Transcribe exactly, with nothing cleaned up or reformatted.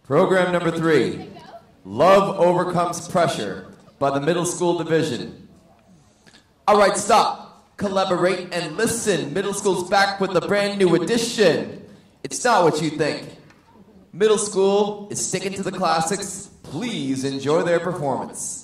Program number three, Love Overcomes Pressure by the Middle School Division. All right, stop, collaborate, and listen. Middle School's back with a brand new edition. It's not what you think. Middle School is sticking to the classics. Please enjoy their performance.